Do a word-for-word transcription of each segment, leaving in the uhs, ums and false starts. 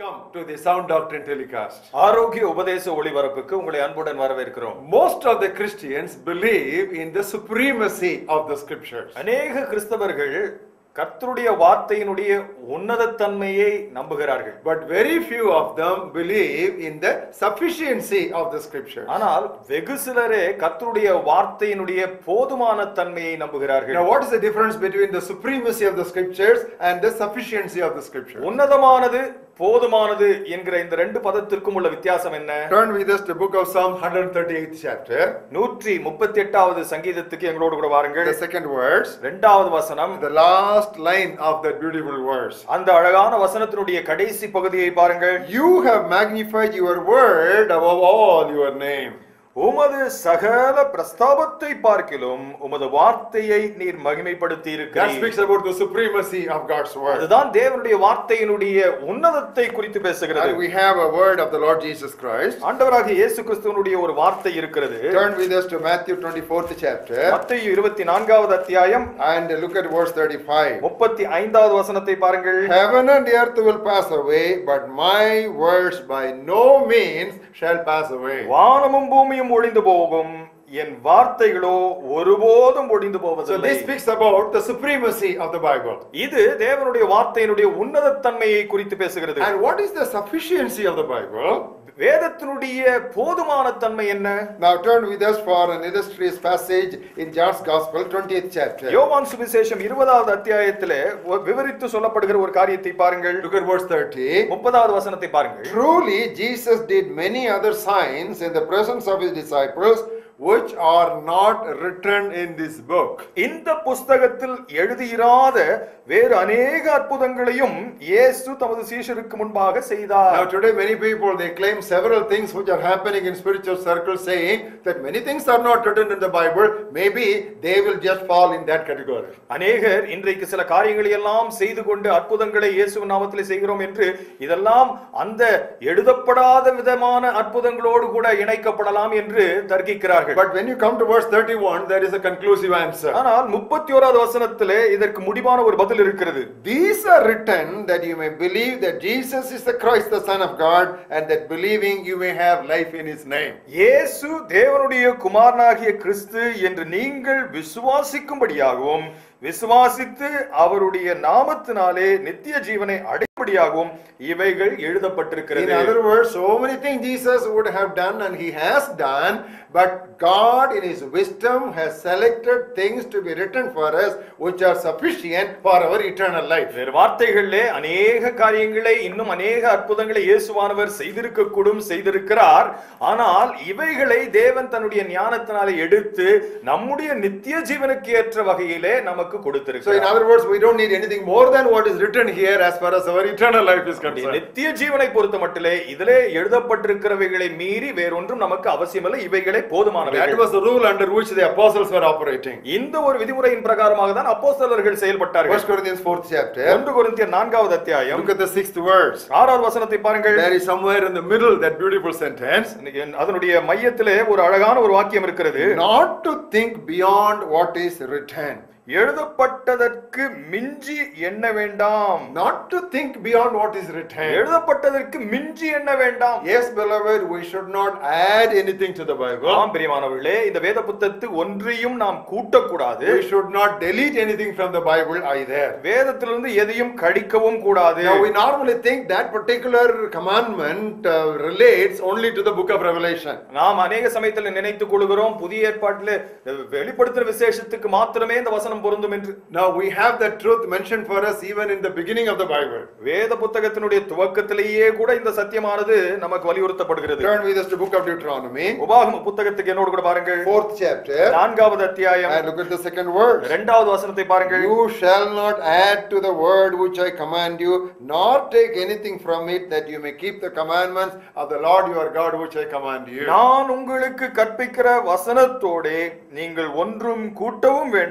Welcome to the Sound Doctrine Telecast. ஆரோக்கிய உபதேச ஒளிபரப்புக்கு உங்களை அன்புடன் வரவேற்கிறோம். Most of the Christians believe in the supremacy of the scriptures. அநேக கிறிஸ்தவர்கள் கர்த்தருடைய வார்த்தையினுடைய உன்னதத்தன்மையை நம்புகிறார்கள். But very few of them believe in the sufficiency of the scriptures. ஆனால் வெகு சிலரே கர்த்தருடைய வார்த்தையினுடைய போதுமான தன்மையை நம்புகிறார்கள். Now what is the difference between the supremacy of the scriptures and the sufficiency of the scriptures? உன்னதமானது போதுமானது என்கிற இந்த ரெண்டு பதத்திற்கும் உள்ள வித்தியாசம் என்ன? Turn with us to the book of Psalm one thirty-eighth chapter. நூற்று முப்பத்தி எட்டாவது சங்கீதத்துக்கு எங்களோடு கூட வாருங்கள். The second verse. இரண்டாவது வசனம். The last line of that beautiful verse. அந்த அழகான வசனத்தினுடைய கடைசி பகுதியை பாருங்கள். You have magnified your word above all your name. உமது சகல பிரஸ்தாபத்தை பார்க்கிலும் உமது வார்த்தையை நீர் மகிமைப்படுத்தி இருக்கிறீர். That speaks about the supremacy of God's word. அதுதான் தேவனுடைய வார்த்தையினுடைய உன்னதத்தை குறித்து பேசுகிறது. And we have a word of the Lord Jesus Christ. ஆண்டவராகிய இயேசு கிறிஸ்துவினுடைய ஒரு வார்த்தை இருக்கிறது. Turn with us to Matthew twenty-fourth chapter. மத்தேயு இருபத்தி நான்காவது அத்தியாயம் And look at verse thirty-five. முப்பத்தி ஐந்தாவது வசனத்தை பாருங்கள். Heaven and earth will pass away, but my words by no means shall pass away. வானமும் பூமியும் ஒழிந்து போகும், என் வார்த்தைகளோ ஒருபோதும் ஒழிந்து போவதில்லை. So this speaks about the supremacy of the Bible. இது தேவனுடைய வார்த்தையினுடைய உன்னதத்தன்மையை குறித்து பேசுகிறது. And what is the sufficiency of the Bible? வேதத்தினுடைய போதுமான தன்மை என்ன? Now turn with us for an illustrious passage in John's Gospel twentieth chapter. யோவான் சுவிசேஷம் இருபதாவது அத்தியாயத்திலே விவரித்து சொல்லப்படுகிற ஒரு காரியத்தை பாருங்கள். Look at verse thirty. முப்பதாவது வசனத்தை பாருங்கள். Truly Jesus did many other signs in the presence of his disciples which are not written in this book. இந்த புத்தகத்தில் எழுதியிராத வேறு अनेक அற்புதங்களையும் இயேசு தமது சீஷருக்கு முன்பாக செய்தார். Now today many people they claim several things which are happening in spiritual circles, saying that many things are not written in the Bible. Maybe they will just fall in that category. அநேகர் இன்றைக்கு சில காரியங்களை எல்லாம் செய்து கொண்டு அற்புதங்களை இயேசுவின் நாமத்திலே செய்கிறோம் என்று இதெல்லாம் அந்த எழுதப்படாத விதமான அற்புதங்களோடு கூட இணைக்கப்படலாம் என்று தர்க்கிக்கிறார்கள். But when you come to verse thirty-one, there is a conclusive answer. ஆனால் முப்பத்தி ஓராவது வசனத்திலே இதற்கு முடிவான ஒரு பதில் இருக்கிறது. These are written that you may believe that Jesus is the Christ, the Son of God, and that believing you may have life in his name. இயேசு தேவனுடைய குமாரனாகிய கிறிஸ்து என்று நீங்கள் விசுவாசிக்கும்படியாகவும் விசுவாசித்து அவருடைய நாமத்தினாலே நித்திய ஜீவனை அடையும்படியாகவும் இவைகள் எழுதப்பட்டிருக்கிறது. In other words, so many things Jesus would have done and he has done, but God in his wisdom has selected things to be written for us which are sufficient for our eternal life. வேறு வார்த்தைகளிலே அநேக காரியங்களை இன்னும் அநேக அற்புதங்களை இயேசுவானவர் செய்திருக்க கூடும் செய்திருக்கிறார். ஆனால் இவைகளை தேவன் தன்னுடைய ஞானத்தினாலே எடுத்து நம்முடைய நித்திய ஜீவனுக்கு ஏற்ற வகையிலே நமக்கு கொடுத்திருக்கிறார். So in other words, we don't need anything more than what is written here as far as our eternal life is concerned. நித்திய ஜீவனை பொறுத்தமட்டிலே இதிலே எழுதப்பட்டிருக்கிறவைகளை மீறி வேறொன்றும் நமக்கு அவசியமில்லை. இவைகளே போதுமானவை. That was the rule under which the apostles were operating. இந்த ஒரு விதிமுறையின் பிரகாரமாக தான் அப்போஸ்தலர்கள் செயல்பட்டார்கள். First Corinthians fourth chapter. ஒன்று கொரிந்தியர் நான்காவது அத்தியாயம். Look at the sixth verse. ஆறாவது வசனத்தை பாருங்கள். There is somewhere in the middle that beautiful sentence. அதனுடைய மையத்திலே ஒரு அழகான ஒரு வாக்கியம் இருக்கிறது. Not to think beyond what is written. எழுதப்பட்டதற்கு மிஞ்சி எண்ண வேண்டாம். Not to think beyond what is written. எழுதப்பட்டதற்கு மிஞ்சி எண்ண வேண்டாம். Yes, beloved, we should not add anything to the Bible. ஆம் பிரியமானவர்களே, இந்த வேத புத்தகத்துக்கு ஒன்றையும் நாம் கூட்டக்கூடாது. We should not delete anything from the Bible either. வேதத்திலிருந்து எதையும் கழிக்கவும் கூடாது. Now we normally think that particular commandment uh, relates only to the book of Revelation. நாம் अनेक சமயத்தில் நினைத்துக் கொள்கிறோம் புதிய ஏற்பாட்டிலே வெளிப்படுத்துற விசேஷத்துக்கு மாத்திரமே இந்த வசனம் பொருந்தும் என்று. Now we have that truth mentioned for us even in the beginning of the Bible. வேத புத்தகத்தினுடைய துவக்கத்திலேயே கூட இந்த சத்தியமானது நமக்கு வலியுறுத்தப்படுகிறது. Turn with us to book of Deuteronomy. உபாகம புத்தகத்துக்கு என்னோடு கூட பாருங்கள். fourth chapter. நான்காவது அத்தியாயம். And look at the second verse. இரண்டாவது வசனத்தை பாருங்கள். You shall not add to the word which I command you, nor take anything from it, that you may keep the commandments of the Lord your God which I command you. நான் உங்களுக்கு கற்பிக்கிற வசனத்தோடே நீங்கள் ஒன்றும் கூட்டவும் வேண்டாம்,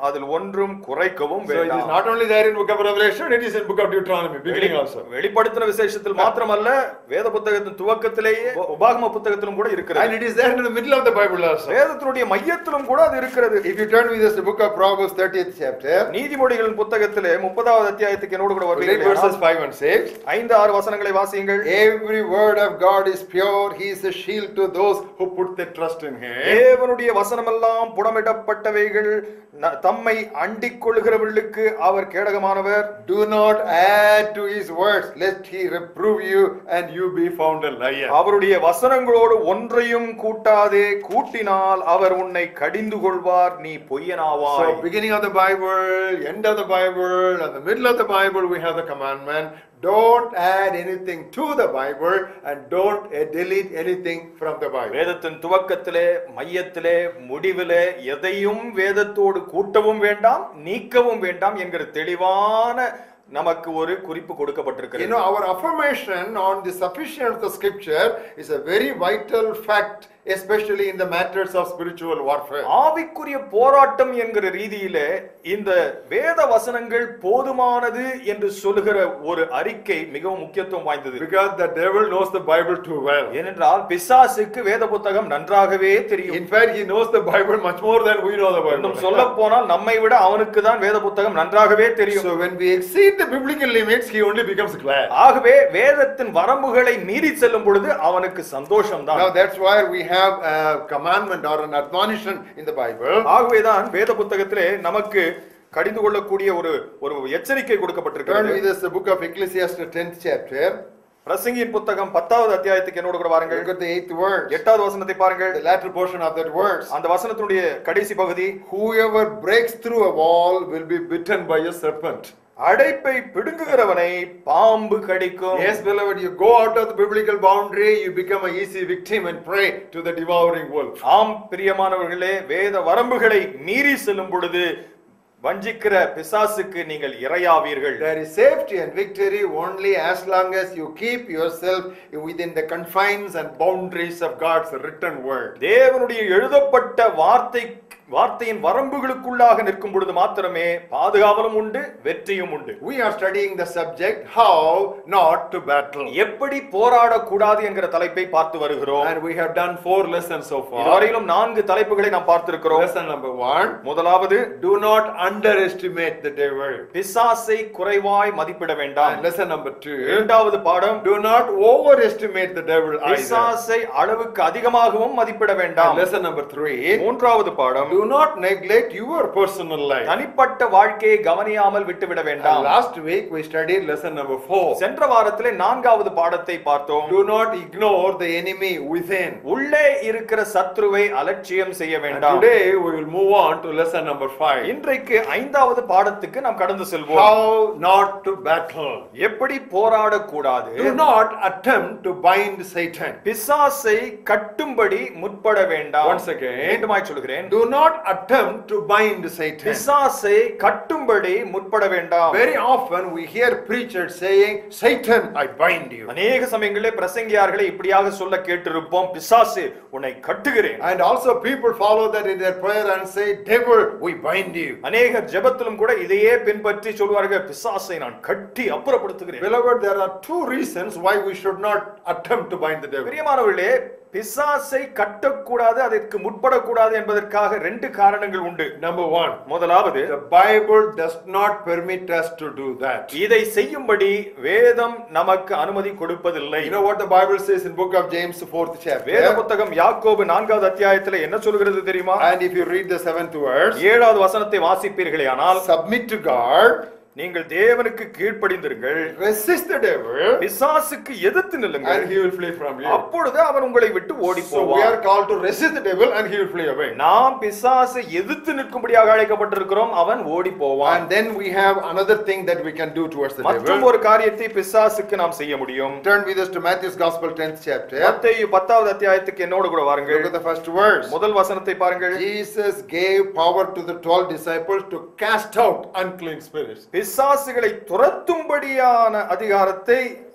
அதில் ஒன்றும் குறைக்கவும் So it is வேண்டாம். not only there in book of Revelation, it is in book of Deuteronomy, beginning also. வெளிப்படுத்தின விசேஷத்தில் மாத்திரமல்ல வேத புத்தகத்தின் துவக்கத்திலேயே உபாகம புத்தகத்திலும் கூட இருக்கிறது. And it is there in the middle of the Bible also. வேதத்தினுடைய மையத்திலும் கூட அது இருக்கிறது. If you turn with us to the book of Proverbs thirtieth chapter, நீதிமொழிகளின் புத்தகத்திலே முப்பதாவது அத்தியாயத்துக்கு என்னோடு கூட read வருவீர்கள். verses five and six. ஐந்து ஆறு வசனங்களை வாசியுங்கள். Every word of God is pure. He is a shield to those who put their trust in Him. தேவனுடைய வசனமெல்லாம் புடமிடப்பட்டவைகள், ந- தம்மை அண்டிக் கொள்கிறவர்களுக்கு அவர் கேடகமானவர். Do not add to His words, lest He reprove you and you be found a liar. அவருடைய வசனங்களோடு ஒன்றையும் கூட்டாதே, கூட்டினால் அவர் உன்னை கடிந்து கொள்வார், நீ பொய்யனாவாய். So beginning of the Bible, end of the Bible, and the middle of the Bible, we have the commandment. Don't add anything to the Bible and don't uh, delete anything from the Bible. வேதத்தின் துவக்கத்திலே, மையத்திலே, முடிவிலே எதையும் வேதத்தோடு கூட்டவும் வேண்டாம், நீக்கவும் வேண்டாம் என்கிற தெளிவான நமக்கு ஒரு குறிப்பு You கொடுக்கப்பட்டிருக்கிறது. know, our affirmation on the sufficiency of the scripture is a very vital fact, especially in the matters of spiritual warfare. ஆவிக்குரிய போராட்டம் என்கிற ரீதியிலே இந்த வேத வசனங்கள் போதுமானது என்று சொல்லுகிற ஒரு அறிக்கை மிகவும் முக்கியத்துவம் வாய்ந்தது. Because the devil knows the Bible too well. ஏனென்றால் பிசாசுக்கு வேத புத்தகம் நன்றாகவே தெரியும். In fact, he knows the Bible much more than we know the Bible. இன்னும் சொல்ல போனால் நம்மை விட அவனுக்கு தான் வேத புத்தகம் நன்றாகவே தெரியும். So when we exceed the biblical limits, he only becomes glad. ஆகவே வேதத்தின் வரம்புகளை மீறி செல்லும் பொழுது அவனுக்கு சந்தோஷம் தான். Now that's why we have a commandment or an admonition in the Bible. ஆகவேதான் வேத புத்தகத்திலே நமக்கு கடிந்து கொள்ளக்கூடிய ஒரு ஒரு எச்சரிக்கை Turn கொடுக்கப்பட்டிருக்கிறது. with us the book of Ecclesiastes tenth chapter. பிரசங்கியின் புத்தகம் பத்தாவது அத்தியாயத்துக்கு என்னோடு கூட வாருங்கள். Look at the eighth verse. எட்டாவது வசனத்தை பாருங்கள். The latter portion of that verse. அந்த வசனத்தினுடைய கடைசி பகுதி, Whoever breaks through a wall will be bitten by a serpent. அடைப்பை பிடுங்குகிறவனை பாம்பு கடிக்கும். Yes, beloved, you go out of the biblical boundary, you become an easy victim and prey to the devouring wolf. ஆம் பிரியமானவர்களே, வேத வரம்புகளை மீறி செல்லும் பொழுது வஞ்சிக்கிற பிசாசுக்கு நீங்கள் இரையாவீர்கள். There is safety and victory only as long as you keep yourself within the confines and boundaries of God's written word. தேவனுடைய எழுதப்பட்ட வார்த்தை வார்த்தையின் வரம்புகளுக்குள்ளாக நிற்கும் பொழுது மாத்திரமே பாதுகாவலும் உண்டு, வெற்றியும் உண்டு. We are studying the subject how not to battle. எப்படி போராடக்கூடாது என்கிற தலைப்பை பார்த்து வருகிறோம். And we have done four lessons so far. இதுவரையிலும் நான்கு தலைப்புகளை நாம் பார்த்திருக்கிறோம். Lesson number one, முதலாவது, do not underestimate the devil. பிசாசை குறைவாய் மதிப்பிட வேண்டாம். And lesson number two, இரண்டாவது பாடம், do not overestimate the devil either. பிசாசை அளவுக்கு அதிகமாகவும் மதிப்பிட வேண்டாம். And lesson number three, மூன்றாவது பாடம், do not neglect your personal life. தனிப்பட்ட வாழ்க்கையை கவனியாமல் விட்டுவிட And வேண்டாம். last week we studied lesson number four. சென்ற வாரத்திலே நான்காவது பாடத்தை பார்த்தோம். Do not ignore the enemy within. உள்ளே இருக்கிற சத்ருவை அலட்சியம் செய்ய And வேண்டாம். today we will move on to lesson number five. இன்றைக்கு ஐந்தாவது பாடத்துக்கு நாம் கடந்து செல்வோம். How not to battle. எப்படி போராடக்கூடாது. Do not attempt to bind Satan. பிசாசை கட்டும்படி முற்பட வேண்டாம். Once again, மீண்டுமாய் சொல்கிறேன், do not attempt to bind Satan. பிசாசை கட்டும்படி முற்பட வேண்டாம். Very often we hear preachers saying, Satan, I bind you. அநேக சமயங்களிலே பிரசங்கியார்களை இப்படியாக சொல்ல கேட்டிருப்போம், பிசாசு உன்னை கட்டுகிறேன். And also people follow that in their prayer and say, devil, we bind you. அநேக ஜெபத்திலும் கூட இதையே பின்பற்றி சொல்வார்கள், பிசாசை நான் கட்டி அப்புறப்படுத்துகிறேன். Beloved, there are two reasons why we should not attempt to bind the devil. பிரியமானவர்களே, பிசாசை கட்டக்கூடாது, அதற்கு முற்படக்கூடாது என்பதற்காக ரெண்டு காரணங்கள் உண்டு. Number one, முதலாவது, the Bible does not permit us to do that. இதை செய்யும்படி வேதம் நமக்கு அனுமதி கொடுப்பதில்லை. You know what the Bible says in book of James, fourth chapter? வேத புத்தகம் யாக்கோபு நான்காவது அத்தியாயத்தில் என்ன சொல்கிறது தெரியுமா? And if you read the seventh verse, ஏழாவது வசனத்தை வாசிப்பீர்களே ஆனால், submit to God, நீங்கள் தேவனுக்கு கீழ்ப்படிந்திருங்கள், resist the devil, பிசாசுக்கு எதிர்த்து நில்லுங்கள், and he will flee from you. அப்பொழுது அவன் உங்களை விட்டு ஓடி So we போவான். are called to resist the devil and he will flee away. நாம் பிசாசை எதிர்த்து நிற்கும்படியாக அழைக்கப்பட்டிருக்கிறோம், அவன் ஓடி போவான். And then we have another thing that we can do towards the மற்றும் devil. ஒரு காரியத்தை பிசாசுக்கு நாம் செய்ய முடியும். Turn with us to Matthew's Gospel, tenth chapter. மத்தேயு பத்தாவது அத்தியாயத்துக்கு என்னோடு கூட வாருங்கள். Look at the first verse. முதல் வசனத்தை பாருங்கள். Jesus gave power to the twelve disciples to cast out unclean spirits. பிசாசுகளை துரத்தும்படியான அதிகாரத்தை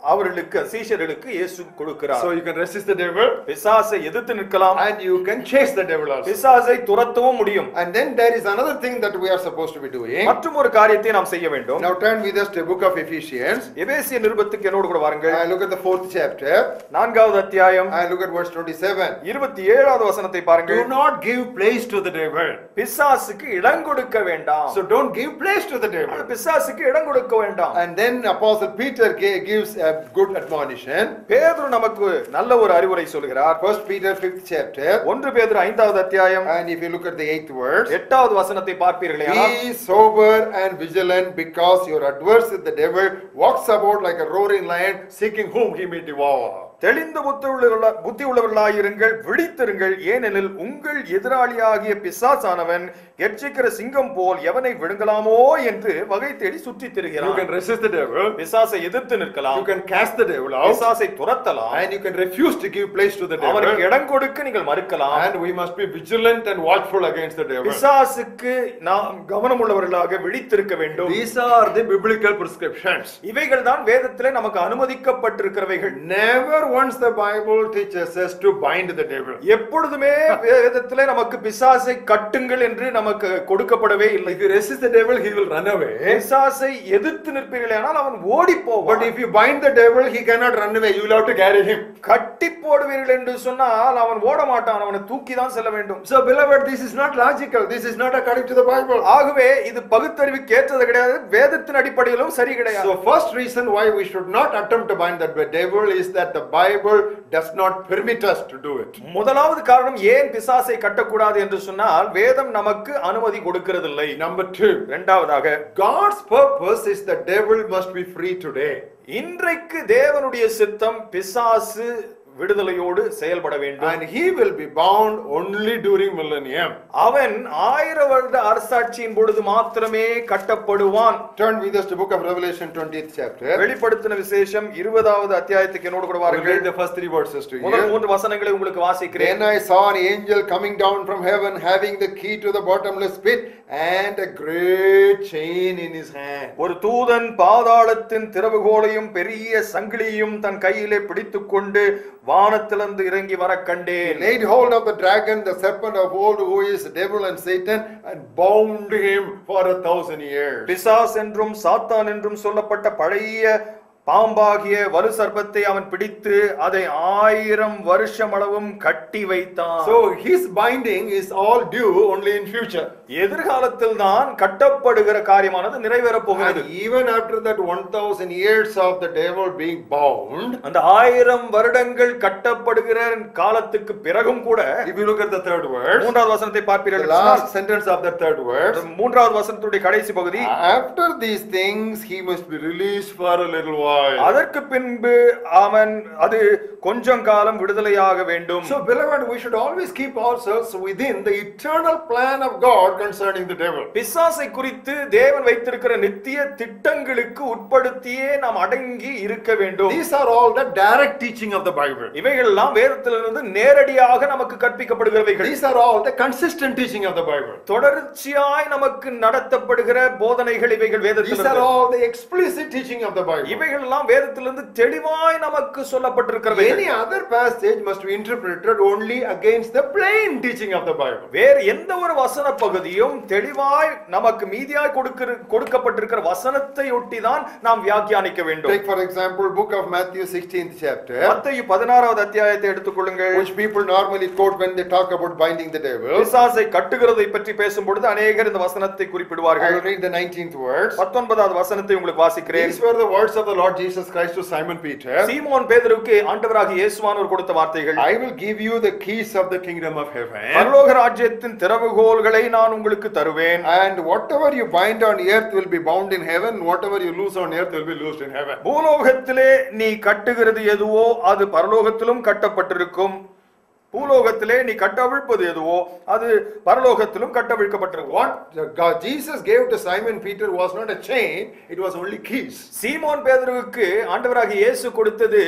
அவர்களுக்கு சீஷர்களுக்கு இயேசு கொடுக்கிறார். So you can resist the devil பிசாசை எதிர்த்து நிற்கலாம், and you can chase the devil also. பிசாசை துரத்தவும் முடியும். And then there is another thing that we are supposed to be doing. மற்றும் ஒரு காரியத்தை நாம் செய்ய வேண்டும். Now turn with us to the book of Ephesians. எபேசிய நிருபத்துக்கு என்னோடு கூட வாருங்கள். And look at the fourth chapter. நான்காவது அத்தியாயம் And look at verse twenty-seven. இருபத்தி ஏழாவது வசனத்தை பாருங்கள். Do not give place to the devil. பிசாசுக்கு இடம் கொடுக்க வேண்டாம். So don't give place to the devil. பிசாசுக்கு இடம் கொடுக்க வேண்டாம். And then Apostle Peter gives a good admonition. பேதுரு நமக்கு நல்ல ஒரு அறிவுரை சொல்கிறார். First Peter fifth chapter. ஒன்று பேதுரு ஐந்தாவது அத்தியாயம் And if you look at the eighth verse, எட்டாவது வசனத்தை பார்ப்பீர்களேயானால், be sober and vigilant, because your adversary the devil walks about like a roaring lion, seeking whom he may devour. தெளிந்த புத்தி உள்ளவர்களாயிருங்கள், விழித்திருங்கள், ஏனெனில் உங்கள் எதிராளியாகிய பிசாசானவன் எச்சரிக்கிற சிங்கம் போல் எவனை விழுங்கலாமோ என்று வகை தேடி சுற்றித் திரிகிறான். You can resist the devil. பிசாசை எதிர்த்து நிற்கலாம். You can cast the devil out. பிசாசை துரத்தலாம். And you can refuse to give place to the devil. அவனுக்கு இடம் கொடுக்க நீங்கள் மறுக்கலாம். And we must be vigilant and watchful against the devil. பிசாசுக்கு நாம் கவனமுள்ளவர்களாக விழித்திருக்க வேண்டும். These are the biblical prescriptions. இவைகள் தான் வேதத்திலே நமக்கு அனுமதிக்கப்பட்டிருக்கிறவைகள். Never once the Bible teaches us to bind the devil. எப்பொழுதுமே வேதத்திலே நமக்கு பிசாசை கட்டுங்கள் என்று நமக்கு கொடுக்கப்படவே இல்லை. If you resist the devil, he will run away. பிசாசை எதிர்த்து நிற்பீர்களானால் அவன் ஓடி போவான். But if you bind the devil, he cannot run away. You will have to carry him. கட்டி போடுவீர்கள் என்று சொன்னால் அவன் ஓட மாட்டான், அவனை தூக்கி தான் செல்ல வேண்டும். So beloved, this is not logical. This is not according to the Bible. ஆகவே இது பகுத்தறிவுக்கு ஏற்றது கிடையாது, வேதத்தின் அடிப்படையிலும் சரி கிடையாது. So first reason why we should not attempt to bind the devil is that the Bible does not permit us to do it. முதலாவது காரணம் ஏன் பிசாசை கட்டக்கூடாது என்று சொன்னால் வேதம் நமக்கு அனுமதி கொடுக்கிறதில்லை. Number two, இரண்டாவதாக, God's purpose is the devil must be free today. இன்றைக்கு தேவனுடைய சித்தம் பிசாசு விடுதலையோடு செயல்பட வேண்டும். And he will be bound only during millennium. அவன் ஆயிரம் வருட அரசாட்சியின் பொழுது மாத்திரமே கட்டப்படுவான். Turn with us to book of Revelation twentieth chapter. வெளிப்படுத்தின விசேஷம் இருபதாவது அத்தியாயத்துக்கு என்னோடு கூட I will வாருங்கள். read the first three verses to you. முதல் மூன்று வசனங்களை உங்களுக்கு வாசிக்கிறேன். Then I saw an angel coming down from heaven, having the key to the bottomless pit and a great chain in his hand. ஒரு தூதன் பாதாளத்தின் திறவுகோலையும் பெரிய சங்கிலியும் தன் கையிலே பிடித்துக்கொண்டு வானத்திலிருந்து இறங்கி வர கண்டேன். He laid hold of the dragon, the serpent of old, who is devil and Satan, and bound him for a thousand years. பிசாஸ் என்றும் சாத்தான் என்றும் சொல்லப்பட்ட பழைய பாம்பாகிய வலு சர்ப்பத்தை அவன் பிடித்து அதை ஆயிரம் வருஷம் அளவும் கட்டி வைத்தான். So his binding is all due only in future. எதிர்காலத்தில் தான் கட்டப்படுகிற காரியமானது நிறைவேறப் போகிறது. And even after that one thousand years of the devil being bound, அந்த ஆயிரம் வருடங்கள் கட்டப்படுகிற காலத்துக்கு பிறகும் கூட, if you look at the third verse, மூன்றாவது வசனத்தை the பார்ப்பீர்கள், last sentence of the third verse, மூன்றாவது வசனத்துடைய கடைசி பகுதி, after these things he must be released for a little while. அதற்கு பின்பு அவன் அது கொஞ்சம் காலம் விடுதலையாக வேண்டும். So beloved, we should always keep ourselves within the eternal plan of God concerning the devil. பிசாசை குறித்து தேவன் வைத்திருக்கிற நித்திய திட்டங்களுக்கு உட்படுத்தியே நாம் அடங்கி இருக்க வேண்டும். These are all the direct teaching of the Bible. இவைகள் எல்லாம் வேதத்திலிருந்து நேரடியாக நமக்கு கற்பிக்கப்படுகிறவைகள். These are all the consistent teaching of the Bible. தொடர்ச்சியாய் நமக்கு நடத்தப்படுகிற போதனைகள் இவைகள் These வேதத்திலிருந்து. are all the explicit teaching of the Bible. இவைகள் எல்லாம் வேதத்திலிருந்து தெளிவாய் நமக்கு சொல்லப்பட்டிருக்கிறவைகள். Any other passage must be interpreted only against the plain teaching of the Bible. வேறு எந்த ஒரு வசன பகுதியும் தெளிவாய் நமக்கு மீதியாய் கொடுக்கப்பட்டிருக்கிற வசனத்தை ஒட்டி தான் நாம் வியாக்கியானிக்க வேண்டும். Take for example book of Matthew sixteenth chapter, மத்தேயு பதினாறாவது அத்தியாயத்தை எடுத்துக்கொள்ளுங்கள். which people normally quote when they talk about binding the devil. பிசாசை கட்டுகிறதை பற்றி பேசும்பொழுது அநேகர் இந்த வசனத்தை I குறிப்பிடுவார்கள். will read the nineteenth verse. பத்தொன்பதாவது வசனத்தை உங்களுக்கு வாசிக்கிறேன். These were the words of the Lord Jesus Christ to Simon Peter. சீமோன் பேதுருவுக்கு ஆண்டவராகிய இயேசுவானவர் கொடுத்த வார்த்தைகள், I will give you the keys of the kingdom of heaven. பரலோக ராஜ்யத்தின் திறவுகோல்களை நான் உங்களுக்கு தருவேன். And whatever you bind on earth will be bound in heaven, whatever you loose on earth will be loosed in heaven. பூலோகத்திலே நீ கட்டுகிறது எதுவோ அது பரலோகத்திலும் கட்டப்பட்டிருக்கும், பூலோகத்திலே நீ கட்டவிழ்ப்பது எதுவோ அது பரலோகத்திலும் கட்டவிழ்க்கப்பட்டிருக்கும். What God Jesus gave to Simon Peter was not a chain, it was only keys. சீமோன் பேதுருவுக்கு ஆண்டவராகிய இயேசு கொடுத்தது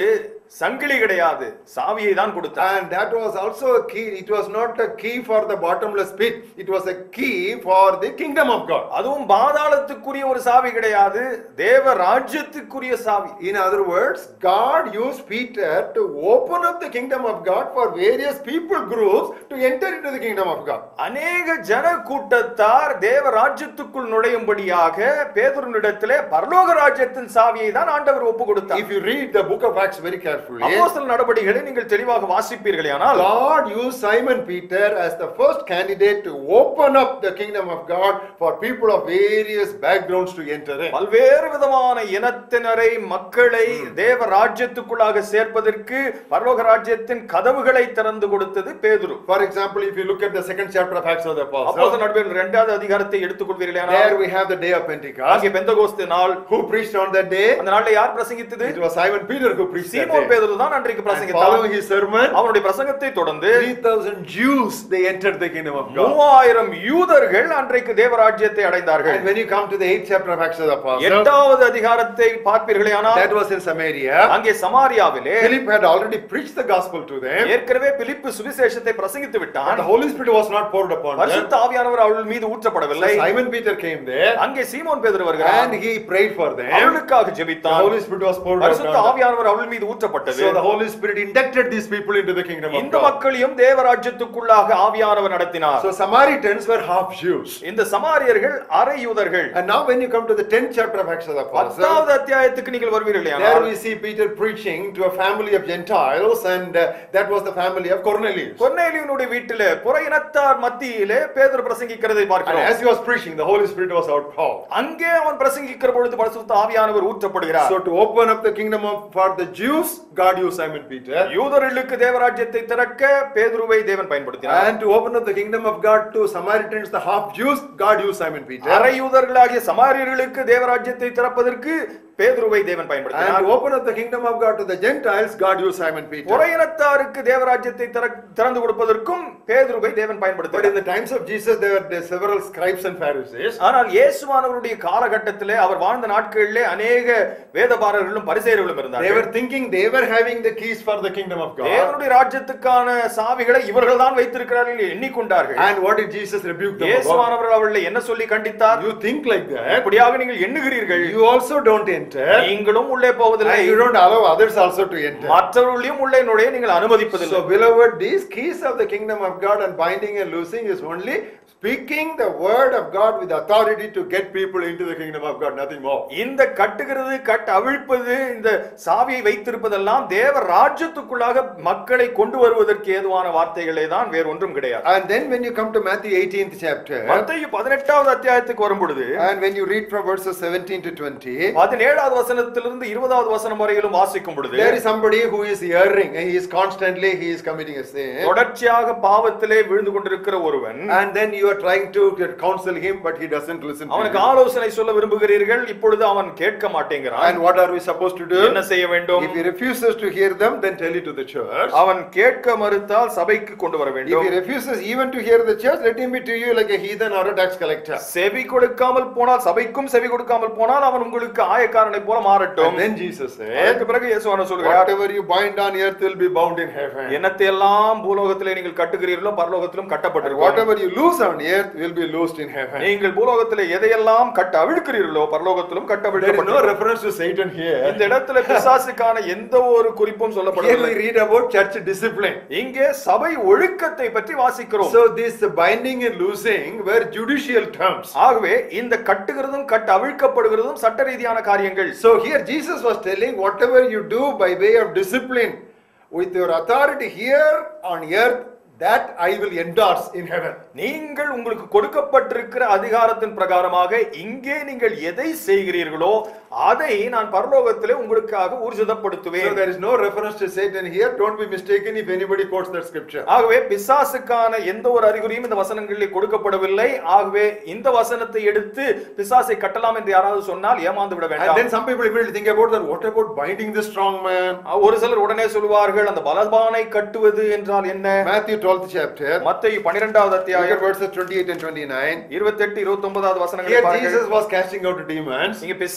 சங்கிலி கிடையாது, சாவியை தான் கொடுத்தார். And that was also a key. It was not a key for the bottomless pit. It was a key for the kingdom of God. அதுவும் பாதாளத்துக்குரிய ஒரு சாவி கிடையாது, தேவ ராஜ்யத்துக்குரிய சாவி. In other words, God used Peter to open up the kingdom of God for various people groups to enter into the kingdom of God. அநேக ஜன கூட்டத்தார் தேவ ராஜ்யத்துக்குள் நுழையும்படியாக பேதுருவினிடத்திலே பரலோக ராஜ்யத்தின் சாவியை தான் ஆண்டவர் ஒப்பு கொடுத்தார். If you read the book of Acts very carefully, அப்போஸ்தலர் நடபடிகளை நீங்கள் தெளிவாக வாசிப்பீர்களேயானால், God used Simon Peter as the first candidate to open up the kingdom of God for people of various backgrounds to enter in. பல்வேறு விதமான இனத்தினரை மக்களை தேவ ராஜ்யத்துக்குள்ளாக சேர்ப்பதற்கு பரலோக ராஜ்யத்தின் கதவுகளை திறந்து கொடுத்தது பேதுரு. For example, if you look at the second chapter of Acts of the Apostles, அப்போஸ்தலர் நடபடிகள் இரண்டாவது அதிகாரத்தை எடுத்துக்கொள்வீர்களேயானால், there we have the day of Pentecost. அங்கே பெந்தகோஸ்து நாள். Who preached on that day? அந்த நாளிலே யார் பிரசங்கித்தது? It was Simon Peter who preached that Simon day. பேதுரு தான் அன்றைக்கு And பிரசங்கித்தார். following his sermon, அவருடைய பிரசங்கத்தை தொடர்ந்து three thousand Jews, they entered the kingdom of God. மூவாயிரம் யூதர்கள் அன்றைக்கு தேவராஜ்யத்தை அடைந்தார்கள். And when you come to the eighth chapter of Acts of the Apostles, எட்டாவது அதிகாரத்தை பார்ப்பீர்களேயானால், that was in Samaria. அங்கே சமாரியாவிலே Philip had already preached the gospel to them. ஏற்கனவே பிலிப்பு சுவிசேஷத்தை பிரசங்கித்து And விட்டான். the Holy Spirit was not poured upon them. பரிசுத்த ஆவியானவர் அவர்கள் மீது So ஊற்றப்படவில்லை. Simon Peter came there அங்கே சீமோன் பேதுரு வருகிறார். and he prayed for them. அவர்களுக்காக The ஜெபித்தான். Holy Spirit was poured பரிசுத்த upon them. ஆவியானவர் அவர்கள் மீது ஊற்றப்பட்டது. So the Holy Spirit inducted these people into the kingdom of இந்த God. மக்களையும் தேவராஜ்யத்துக்குள்ளாக ஆவியானவர் நடத்தினார். So Samaritans were half Jews. இந்த சமாரியர்கள் அரை யூதர்கள். And now when you come to the tenth chapter of Acts of the Apostles, பத்தாவது அத்தியாயத்துக்கு நீங்கள் there வருவீர்களேயானால், we see Peter preaching to a family of Gentiles, and uh, that was the family of Cornelius. கொர்நேலியுனுடைய வீட்டிலே புற இனத்தார் மத்தியிலே பேதுரு பிரசங்கிக்கிறதை And பார்க்கிறோம். as he was preaching, the Holy Spirit was outpoured. அங்கே அவன் பிரசங்கிக்கிற பொழுது பரிசுத்த ஆவியானவர் ஊற்றப்படுகிறார். So to open up the kingdom of for the Jews, God used Simon Peter. யூதர்களுக்கு தேவராஜ்யத்தை திறக்க பேதுருவை தேவன் பயன்படுத்தினார். And to open up the kingdom of God to Samaritans, the half Jews, God used Simon Peter. அரை யூதர்களாகிய சமாரியர்களுக்கு தேவராஜ்யத்தை திறப்பதற்கு பேதுருவை தேவன் And பயன்படுத்தினார். to open up the kingdom of God to the Gentiles, God used Simon புற Peter. இனத்தாருக்கு தேவராஜ்யத்தை திற- திறந்து கொடுப்பதற்கும் பேதுருவை தேவன் But in பயன்படுத்தினார். the times of Jesus, there were there several scribes and Pharisees. ஆனால் இயேசுவானவருடைய காலகட்டத்திலே அவர் வாழ்ந்த நாட்களிலே அநேக வேதபாரர்களும் பரிசேயர்களும் They இருந்தார்கள். were thinking they were having the keys for the kingdom of God. தேவனுடைய ராஜ்யத்துக்கான சாவிகளை இவர்கள் தான் வைத்திருக்கிறார்கள் என்று எண்ணிக்கொண்டார்கள். And what did Jesus rebuke them about? இயேசுவானவர் அவர்களை என்ன சொல்லி கண்டித்தார்? You think like that, அப்படியாக நீங்கள் எண்ணுகிறீர்கள், you also don't enter, நீங்களும் உள்ளே போவதில்லை, and you don't allow others also to enter. மற்றவர்களையும் உள்ளே நுழைய நீங்கள் அனுமதிப்பதில்லை. So beloved, these keys of the kingdom of God and binding and loosing is only speaking the word of God with authority to get people into the kingdom of God, nothing more. இந்த கட்டுகிறது cut அவிழ்ப்பது இந்த சாவியை வைத்திருப்பதெல்லாம் தேவ ராஜ்யத்துக்குள்ளாக மக்களை கொண்டு வருவதற்கு ஏதுவான வார்த்தைகளே தான், வேறு ஒன்றும் கிடையாது. And then when you come to Matthew eighteenth chapter, மத்தேயு பதினெட்டாவது அத்தியாயத்துக்கு வரும் பொழுது, and when you read from verses seventeen to twenty, பதினேழாவது வசனத்திலிருந்து இருபதாவது வசனம் வரையிலும் வாசிக்கும் பொழுது, there is somebody who is erring, and he is constantly he is committing a sin, தொடர்ச்சியாக பாவத்திலே விழுந்து கொண்டிருக்கிற ஒருவன், and then you are trying to counsel him, but he doesn't listen to அவனுக்கு you. ஆலோசனை சொல்ல விரும்புகிறீர்கள், இப்பொழுது அவன் கேட்க மாட்டேங்கிறான். And what are we supposed to do? என்ன செய்ய வேண்டும்? If he refuses to hear them, then tell it to the church. அவன் கேட்க மறுத்தால் சபைக்கு கொண்டு வர If வேண்டும். he refuses even to hear the church, let him be to you like a heathen or a tax collector. செவி கொடுக்காமல் போனால், சபைக்கும் செவி கொடுக்காமல் போனால் அவன் உங்களுக்கு ஆயக்காரனை போல மாறட்டும். And then Jesus said, அதற்கு பிறகு இயேசுவானவர் சொல்கிறார், whatever you bind on earth will be bound in heaven. என்னத்தை எல்லாம் பூலோகத்திலே நீங்கள் கட்டுகிறீர்களோ பரலோகத்திலும் And கட்டப்பட்டிருக்கும். whatever you loose on earth will be loosed in heaven. நீங்கள் பூலோகத்திலே எதையெல்லாம் கட்ட அவிழ்க்கிறீர்களோ பரலோகத்திலும் There is no கட்டவிழ்க்கப்பட்டிருக்கும். reference to Satan here. இந்த இடத்துல பிசாசுக்கான எந்த ஒரு குறிப்பும் Here சொல்லப்படவில்லை. we read about church discipline. இங்கே சபை ஒழுக்கத்தை பற்றி வாசிக்கிறோம். So this binding and loosing were judicial terms. ஆகவே இந்த கட்டுகிறதும் கட்ட அவிழ்க்கப்படுகிறதும் சட்ட ரீதியான காரியங்கள். So here Jesus was telling, whatever you do by way of discipline with your authority here on earth, that I will endorse in heaven. நீங்கள் உங்களுக்கு கொடுக்கப்பட்டிருக்கிற அதிகாரத்தின் பிரகாரமாக இங்கே நீங்கள் எதை செய்கிறீர்களோ அதை நான் பரலோகத்திலே உங்களுக்காக So ஊர்ஜிதப்படுத்துவேன். there is no reference to Satan here. Don't be mistaken if anybody quotes that scripture. ஆகவே பிசாசுக்கான எந்த ஒரு அறிகுறியும் இந்த வசனங்களில் கொடுக்கப்படவில்லை. ஆகவே இந்த வசனத்தை எடுத்து பிசாசை கட்டலாம் என்று யாராவது சொன்னால் ஏமாந்து விட And வேண்டாம். then some people immediately think about that. What about binding the strong man? ஒரு சிலர் உடனே சொல்வார்கள், அந்த பலவானை கட்டுவது என்றால் என்ன? Matthew twelfth chapter. மத்தேயு பன்னிரண்டாவது Look at அத்தியாயம் verses twenty-eight and twenty-nine. இருபத்தெட்டு இருபத்தொன்பதாவது வசனங்களை Here பாருங்கள். Jesus was casting out demons. இங்க பிசாசுகளை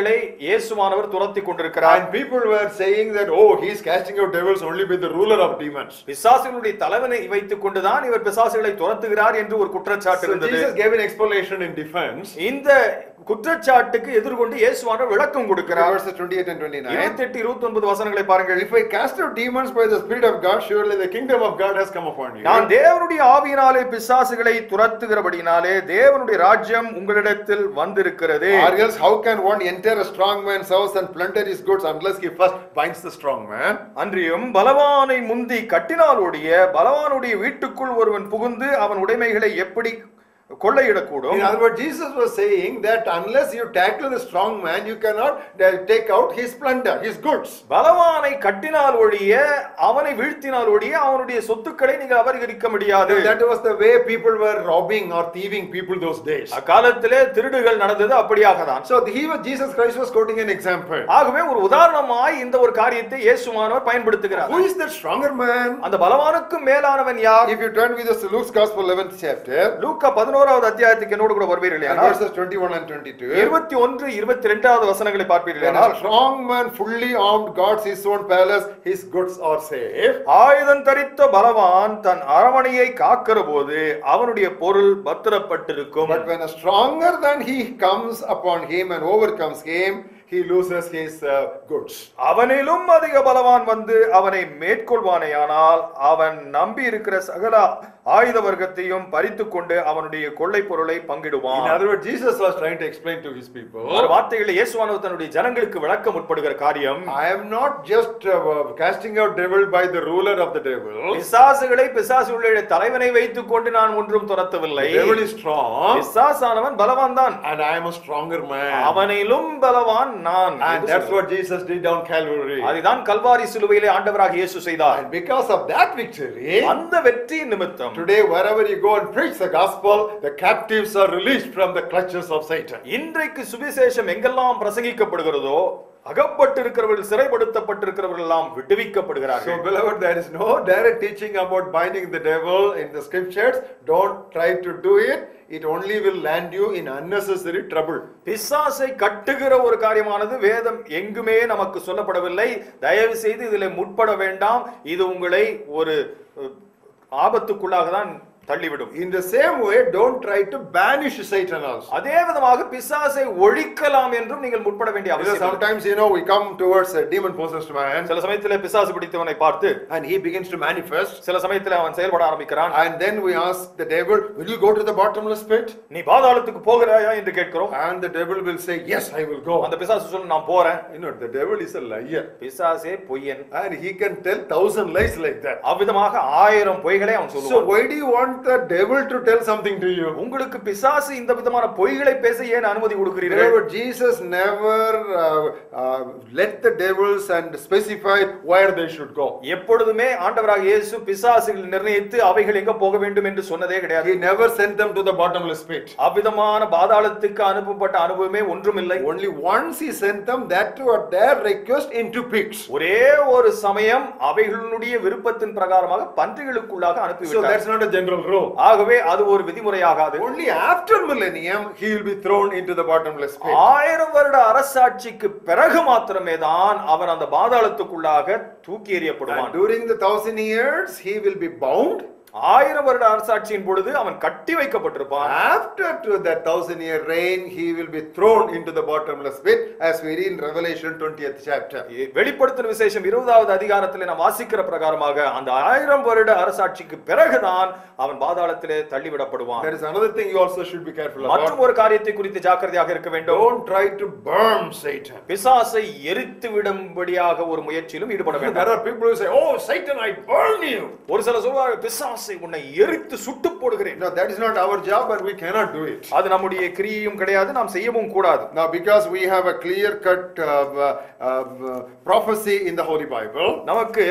பிசாசுகளை இயேசுவானவர் துரத்தி கொண்டிருக்கிறார். And people were saying that, oh, he is casting out devils only with the ruler of demons. பிசாசுகளுடைய தலைவனை வைத்துக் கொண்டுதான் இவர் பிசாசுகளை துரத்துகிறார் என்று ஒரு குற்றச்சாட்டு So இருந்தது. Jesus gave an explanation in defense. இந்த குற்றச்சாட்டுக்கு எதிர்கொண்டு இயேசுவானவர் விளக்கம் கொடுக்கிறார். Verses twenty-eight and twenty-nine. இருபத்தி எட்டு இருபத்தி ஒன்பது வசனங்களை பாருங்கள். If I cast out demons by the Spirit of God, surely the kingdom of God has come upon you. நான் தேவனுடைய ஆவியினாலே பிசாசுகளை துரத்துகிறபடினாலே தேவனுடைய ராஜ்யம் உங்களிடத்தில் வந்திருக்கிறது. Or else how can one enter a strong man's house and plunder his goods unless he first binds the strong man? அன்றியும் பலவானை முந்தி கட்டினாலோடைய பலவானுடைய வீட்டுக்குள் ஒருவன் புகுந்து அவன் உடைமைகளை எப்படி கொள்ளையிடக்கூடும். In other words, Jesus was saying that unless you tackle the strong man, you cannot take out his plunder, his goods. பலவானை கட்டினால் ஒழிய அவனை வீழ்த்தினால் ஒழிய அவனுடைய சொத்துக்களை நீங்கள் அபகரிக்க முடியாது. That was the way people were robbing or thieving people those days. அக்காலத்திலே திருடுகள் நடந்தது அப்படியாக தான். So he was Jesus Christ was quoting an example. ஆகவே ஒரு உதாரணமாய் இந்த ஒரு காரியத்தை இயேசுவானவர் பயன்படுத்துகிறார். Who is the stronger man? அந்த பலவானுக்கும் மேலானவன் யார்? If you turn with us to Luke's Gospel eleventh chapter, லூக்கா பதினோராவது அத்தியாயத்துக்கு என்னோடு கூட வருவீர்களே, verses twenty-one and twenty-two. இருபத்தி ஒன்று இருபத்தி இரண்டாவது வசனங்களை பார்ப்பீர்களே, a strong man fully armed guards his own palace, his goods are safe. ஆயுதம் தரித்த பலவான் தன் அரமனையை காக்கிற போது அவனுடைய பொருள் பத்திரப்பட்டிருக்கும். But when a stronger than he comes upon him and overcomes him, he loses his uh, goods. அவனிலும் அதிக பலவான் வந்து அவனை மேற்கொள்வானேயானால் அவன் நம்பி இருக்கிற சகல ஆயுத வர்க்கத்தையும் பறித்துக் கொண்டு அவனுடைய கொள்ளை பொருளை பங்கிடுவான். In other words, Jesus was trying to explain to his people. ஒரு வார்த்தையில் இயேசுவானவர் தன்னுடைய ஜனங்களுக்கு விளக்க முற்படுகிற காரியம், I am not just uh, casting out devil by the ruler of the devil. பிசாசுகளை பிசாசுகளுடைய தலைவனை வைத்துக் கொண்டு நான் ஒன்றும் துரத்தவில்லை. The devil is strong. பிசாசானவன் பலவான் தான். And I am a stronger man. அவனிலும் பலவான் நான். And that's what Jesus did on Calvary. அதுதான் கல்வாரி சிலுவையிலே ஆண்டவராக இயேசு செய்தார். And because of that victory, அந்த வெற்றி நிமித்தம் today wherever you go and preach the gospel, the captives are released from the clutches of Satan. இன்றைக்கு சுவிசேஷம் எங்கெல்லாம் பிரசங்கிக்கப்படுகிறதோ அகப்பட்டிருக்கிறவர்கள் சிறைப்படுத்தப்பட்டிருக்கிறவர்கள் எல்லாம் விடுவிக்கப்படுகிறார்கள். So beloved, there is no direct teaching about binding the devil in the scriptures. Don't try to do it. It only will land you in unnecessary trouble. பிசாசை கட்டுகிற ஒரு காரியமானது வேதம் எங்குமே நமக்கு சொல்லப்படவில்லை. தயவு செய்து இதில் முற்பட வேண்டாம். இது உங்களை ஒரு ஆபத்துக்குள்ளாக தான் தள்ளிவிடும். In the same way, don't try to banish Satan also. அதே விதமாக பிசாசை ஒழிக்கலாம் என்றும் நீங்கள் முற்பட வேண்டிய அவசியம் இல்லை. Sometimes, you know, we come towards a demon possessed man. சில சமயத்திலே பிசாசு பிடித்தவனை பார்த்து, and he begins to manifest. சில சமயத்திலே அவன் செயல்பட ஆரம்பிக்கிறான். And then we ask the devil, will you go to the bottomless pit? நீ பாதாளத்துக்கு போகிறாயா என்று கேட்கிறோம். And the devil will say, yes, I will go. அந்த பிசாசு சொல்லும், நான் போறேன். You know, the devil is a liar. பிசாசே பொய்யன். And he can tell thousand lies like that. அவ்விதமாக ஆயிரம் பொய்களை அவன் சொல்லுவான். So why do you want the devil to tell something to you? உங்களுக்கு பிசாசு இந்த விதமான பொய்களை பேச ஏன் அனுமதி கொடுக்கிறீர்கள்? Jesus never uh, uh, let the devils and specify where they should go. எப்பொழுதுமே ஆண்டவராகிய இயேசு பிசாசுகளை நிர்ணயித்து அவைகள் எங்க போக வேண்டும் என்று சொன்னதே கிடையாது. He never sent them to the bottomless pit. அவ்விதமான பாதாளத்துக்கு அனுப்பப்பட்ட அனுபவமே ஒன்றுமில்லை. Only once he sent them, that too at their request, into pigs. ஒரே ஒரு சமயம் அவைகளுடைய விருப்பத்தின் பிரகாரமாக பன்றிகளுக்குள்ளாக அனுப்பிவிட்டார். So that's not a general rule. ஆகவே அது ஒரு விதிமுறையாகாது. Only after millennium he will be thrown into the bottomless pit. ஆயிரம் வருட அரசாட்சிக்கு பிறகு மாத்திரமே தான் அவன் அந்த பாதாளத்துக்குள்ளாக தூக்கி எறியப்படுவான். During the thousand years he will be bound. ஆயிரம் வருட அரசாட்சியின் பொழுது அவன் கட்டி வைக்கப்பட்டிருப்பான். After to that thousand year reign he will be thrown into the bottomless pit, as we read in Revelation twentieth chapter. வெளிப்படுத்தின விசேஷம் இருபதாவது அதிகாரத்திலே நாம் வாசிக்கிற பிரகாரமாக அந்த ஆயிரம் வருட அரசாட்சிக்கு பிறகுதான் அவன் பாதாளத்திலே தள்ளிவிடப்படுவான். There is another thing you also should be careful about. மற்றும் ஒரு காரியத்தை குறித்து ஜாக்கிரதையாக இருக்க வேண்டும். Don't try to burn Satan. பிசாசை எரித்து விடும்படியாக ஒரு முயற்சியிலும் ஈடுபட வேண்டாம். There are people who say, oh Satan, I burn you. ஒரு சில சொல்வார்கள், பிசாசை உன்னை எரித்து சுட்டு போடுகிறேன். No, that is not our job and we cannot do it. அது நம்முடைய கிரியையும் கிடையாது, நாம் செய்யவும் கூடாது. Now because we have a clear cut uh, uh, uh, prophecy in the Holy Bible, நமக்கு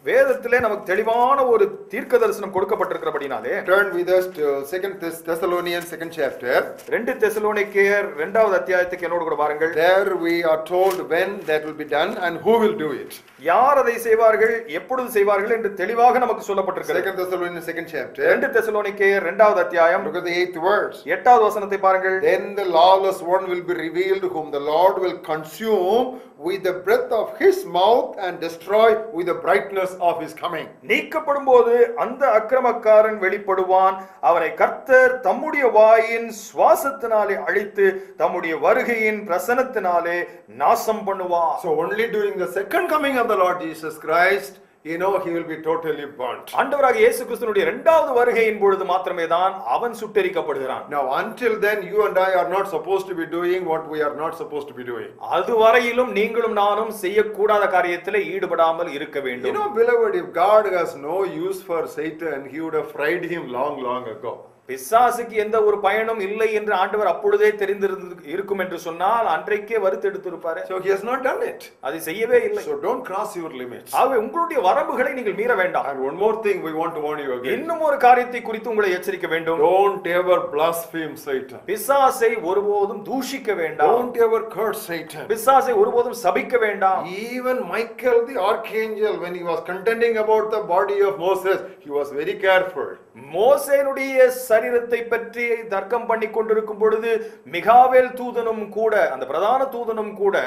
வேதத்திலே நமக்கு தெளிவான ஒரு தீர்க்க தரிசனம் கொடுக்கப்பட்டிருக்கிறபடினாலே turn with us to second Thessalonians second chapter. ரெண்டு தெசலோனிக்கேயர் இரண்டாவது அத்தியாயத்துக்கு என்னோடு கூட வாருங்கள். There we are told when that will be done and who will do it. யார் அதை செய்வார்கள், எப்பொழுது செய்வார்கள் என்று தெளிவாக நமக்கு சொல்லப்பட்டிருக்கிறது. second Thessalonians second chapter. ரெண்டு தெசலோனிக்கேயர் இரண்டாவது அத்தியாயம். Look at the eighth verse. எட்டாவது வசனத்தை பாருங்கள். Then the lawless one will be revealed, whom the Lord will consume with the breath of his mouth and destroy with the brightness of his coming. நீக்கப்படும்போது அந்த அக்கிரமக்காரன் வெளிப்படுவான், அவனை கர்த்தர் தம்முடைய வாயின் சுவாசத்தினாலே அழித்து தம்முடைய வருகையின் பிரசன்னத்தினாலே நாசம் பண்ணுவார். So only during the second coming of the Lord Jesus Christ, you know, he will be totally burnt. ஆண்டவராகிய இயேசு கிறிஸ்துவினுடைய இரண்டாவது வருகையின் பொழுது மாத்திரமே தான் அவன் சுட்டெரிக்கப்படுகிறான். Now until then you and I are not supposed to be doing what we are not supposed to be doing. அதுவரையிலும் நீங்களும் நானும் செய்யக்கூடாத காரியத்திலே ஈடுபடாமல் இருக்க வேண்டும். You know, beloved, if God has no use for Satan, he would have fried him long long ago. பிசாசுக்கு எந்த ஒரு பயனும் இல்லை என்று ஆண்டவர் அப்பொழுதே தெரிந்திருந்து இருக்கும் என்று சொன்னால் அன்றைக்கே வறுத்தெடுத்திருப்பாரு. So he has not done it. அதை செய்யவே இல்லை. So don't cross your limits. ஆகவே உங்களுடைய வரம்புகளை நீங்கள் மீற வேண்டாம். And one more thing we want to warn you again. இன்னும் ஒரு காரியத்தை குறித்து உங்களை எச்சரிக்க வேண்டும். Don't ever blaspheme Satan. பிசாசை ஒருபோதும் தூஷிக்க வேண்டாம். Don't ever curse Satan. பிசாசை ஒருபோதும் சபிக்க வேண்டாம். Even Michael the archangel, when he was contending about the body of Moses, he was very careful. மோசேனுடைய சரீரத்தை பற்றி தர்க்கம் பண்ணி கொண்டிருக்கும் பொழுது மிகாவேல் தூதனும் கூட, அந்த பிரதான தூதனும் கூட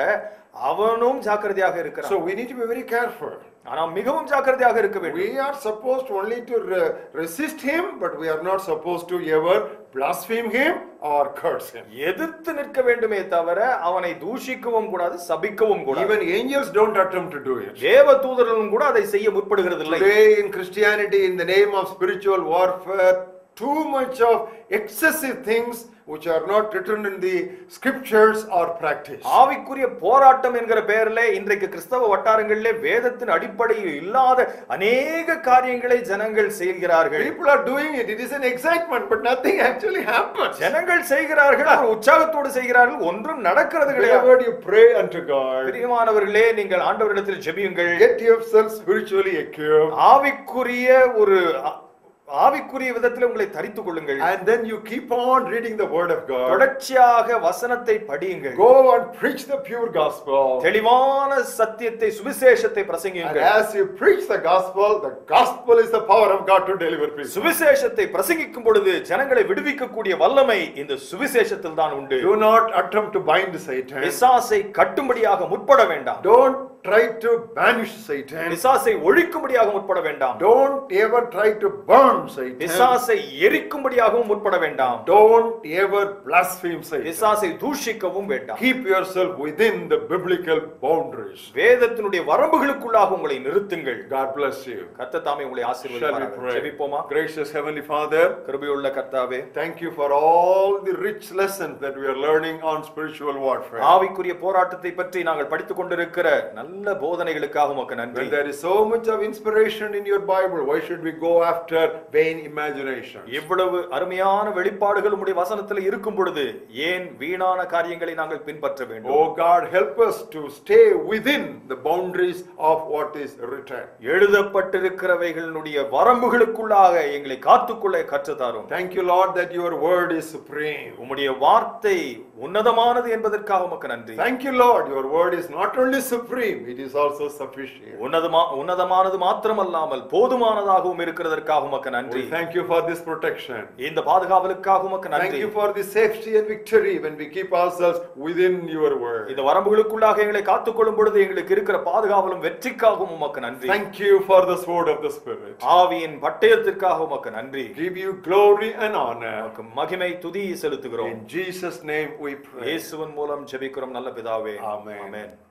அவனும் ஜாக்கிரதையாக இருக்கிறான். So we need to be very careful. ஆனா மிகவும் ஜாக்கிரதையாக இருக்க வேண்டும். We are supposed only to re- resist him, but we are not supposed to ever blaspheme him or curse him. எதிர்த்து நிற்க வேண்டுமே தவிர அவனை தூஷிக்கவும் கூடாது, சபிக்கவும் கூடாது. Even angels don't attempt to do it. தேவ தூதர்களும் கூட அதை செய்ய முற்படுகிறது இல்லை. Today in Christianity, in the name of spiritual warfare, too much of excessive things which are not written in the scriptures or practiced. ஆவிக்குரிய போராட்டம் என்கிற பெயரிலே இன்றைக்கு கிறிஸ்தவ வட்டாரங்களிலே வேதத்தின் அடிப்படையில் இல்லாத அநேக காரியங்களை ஜனங்கள் செய்கிறார்கள். People are doing it. It is an excitement, but nothing actually happens. ஜனங்கள் செய்கிறார்கள், ஒரு உற்சாகத்தோடு செய்கிறார்கள், ஒன்றும் நடக்கிறது கிடையாது. Whenever you pray unto God, பிரியமானவர்களே, நீங்கள் ஆண்டவரிடத்தில் ஜெபியுங்கள். get yourself spiritually equipped. ஆவிக்குரிய ஒரு ஆவிக்குரிய விதத்தில் உங்களை தரித்துக் கொள்ளுங்கள். And then you keep on reading the word of God. தொடர்ச்சியாக வசனத்தை படியுங்கள். Go and preach the pure gospel. தெளிவான சத்தியத்தை, சுவிசேஷத்தை பிரசங்கியுங்கள். And as you preach the gospel, the gospel is the power of God to deliver people. சுவிசேஷத்தை பிரசங்கிக்கும் பொழுது ஜனங்களை விடுவிக்கக்கூடிய வல்லமை இந்த சுவிசேஷத்தில் தான் உண்டு. Do not attempt to bind Satan. பிசாசை கட்டும்படியாக முற்பட வேண்டாம். Don't try to banish Satan. பிசாசை ஒழிக்கும்படியாக முற்பட வேண்டாம். Don't ever try to burn Satan. பிசாசை எரிக்கும்படியாகவும் முற்பட வேண்டாம். Don't ever blaspheme Satan. பிசாசை தூஷிக்கவும் வேண்டாம். Keep yourself within the biblical boundaries. வேதத்தினுடைய வரம்புகளுக்குள்ளாக உங்களை நிறுத்துங்கள். God bless you. கர்த்தர் தாமே உங்களை ஆசீர்வதிப்பாராக. ஜெபிப்போமா. Gracious Heavenly Father, கிருபையுள்ள கர்த்தாவே, thank you for all the rich lessons that we are learning on spiritual warfare. ஆவிக்குரிய போராட்டத்தை பற்றி நாங்கள் படித்துக் கொண்டிருக்கிற நல்ல போதனைகளுக்காக உமக்கு நன்றி. When there is so much of inspiration in your Bible, why should we go after vain imagination? இவ்வளவு அருமையான வெளிப்பாடுகள் உம்முடைய வசனத்தில் இருக்கும் பொழுது ஏன் வீணான காரியங்களை நாங்கள் பின்பற்ற வேண்டும்? Oh God, help us to stay within the boundaries of what is written. எழுதப்பட்டிருக்கிறவைகளுடைய வரம்புகளுக்குள்ளாக எங்களை காத்துக்கொள்ள கற்றுத்தாரும். Thank you, Lord, that your word is supreme. உம்முடைய வார்த்தை உன்னதமானது என்பதற்காக உமக்கு நன்றி. Thank you, Lord, your word is not only supreme, it is also sufficient. உன்னதமா உன்னதமானது மாத்திரமல்லாமல் போதுமானதாகவும் இருக்கிறதற்காக உமக்கு நன்றி. We thank you for this protection. இந்த பாதுகாவலுக்காக உமக்கு நன்றி. Thank you for the safety and victory when we keep ourselves within your word. இந்த வரம்புகளுக்குள்ளாக எங்களை காத்துக்கொள்ளும் பொழுது எங்களுக்கு இருக்கிற பாதுகாவலும் வெற்றிக்காகவும் உமக்கு நன்றி. Thank you for the sword of the Spirit. ஆவியின் பட்டயத்திற்காக உமக்கு நன்றி. Give you glory and honor. உமக்கு மகிமை துதி செலுத்துகிறோம். In Jesus' name we pray. இயேசுவின் மூலம் ஜெபிக்கிறோம் நல்ல பிதாவே. Amen. ஆமென்.